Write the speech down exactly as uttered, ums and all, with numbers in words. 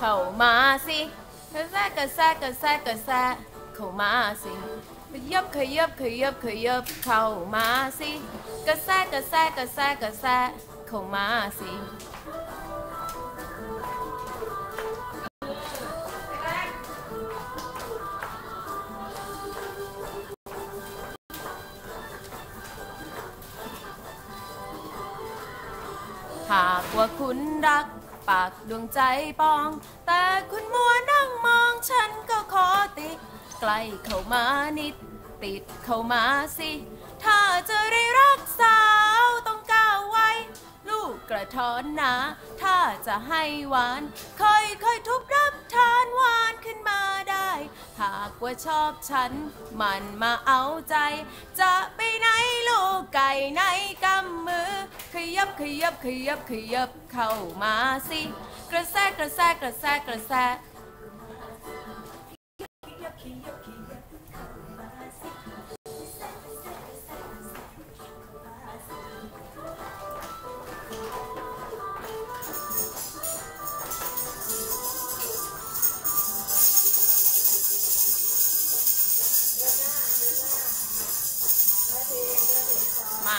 เข้ามาสิกระแซะกระแซะกระแซะกระแซะเข้ามาสิขยับขยับขยับขยับเข้ามาสิกระแซะกระแซะกระแซะกระแซะเข้ามาสิหากว่าคุณรักปากดวงใจปองแต่คุณมัวนั่งมองฉันก็ขอติดใกล้เข้ามานิดติดเข้ามาสิถ้าจะได้รักสาวต้องก้าวไว้ลูกกระท้อนนะถ้าจะให้หวานค่อยๆทุบรับทานหวานขึ้นมาได้หากว่าชอบฉันมันมาเอาใจจะไปไหนลูกไก่ในกำมือขยับขยับขยับขยับเข้ามาสิกระแซะกระแซะกระแซะกระแซะมา